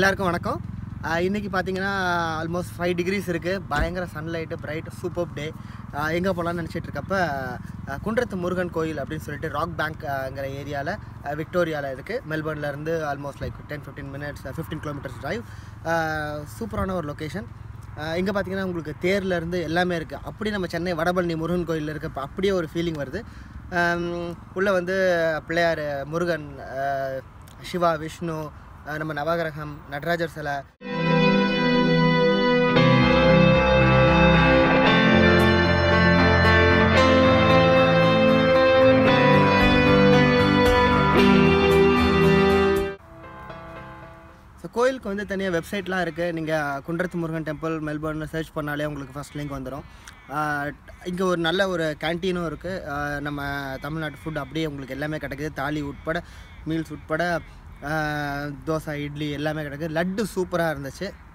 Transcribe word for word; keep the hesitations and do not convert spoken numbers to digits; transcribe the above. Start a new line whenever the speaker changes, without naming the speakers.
எல்லாருக்கும் வணக்கம். இன்றைக்கி பார்த்தீங்கன்னா ஆல்மோஸ்ட் ஃபைவ் டிகிரிஸ் இருக்குது. பயங்கர சன்லைட்டு, பிரைட், சூப்பர் டே. எங்கே போகலான்னு நினச்சிட்டு இருக்கப்போ குன்றத்து முருகன் கோயில் அப்படின்னு சொல்லிட்டு ராக் பேங்க்ங்கிற ஏரியாவில் விக்டோரியாவில் இருக்குது. மெல்பர்ன்லேருந்து almost like ten fifteen minutes fifteen kilometres drive. சூப்பரான ஒரு லொக்கேஷன். இங்கே பார்த்தீங்கன்னா உங்களுக்கு தேர்லேருந்து எல்லாமே இருக்குது. அப்படி நம்ம சென்னை வடபழனி முருகன் கோயிலில் இருக்க அப்படியே ஒரு ஃபீலிங் வருது. உள்ளே வந்து பிள்ளையார், முருகன், சிவா, விஷ்ணு, நம்ம நவகிரகம், நடராஜர் சிலை, ஸோ கோயிலுக்கு வந்து தனியாக வெப்சைட்லாம் இருக்குது. நீங்கள் குன்றத்து முருகன் டெம்பிள் மெல்பர்னில் சர்ச் பண்ணாலே உங்களுக்கு ஃபஸ்ட் லிங்க் வந்துடும். இங்கே ஒரு நல்ல ஒரு கேன்டீனும் இருக்குது. நம்ம தமிழ்நாட்டு ஃபுட் அப்படியே உங்களுக்கு எல்லாமே கிடைக்குது. தாலி உட்பட, மீல்ஸ் உட்பட, தோசை, இட்லி எல்லாமே கிடைக்குது. லட்டு சூப்பராக இருந்துச்சு.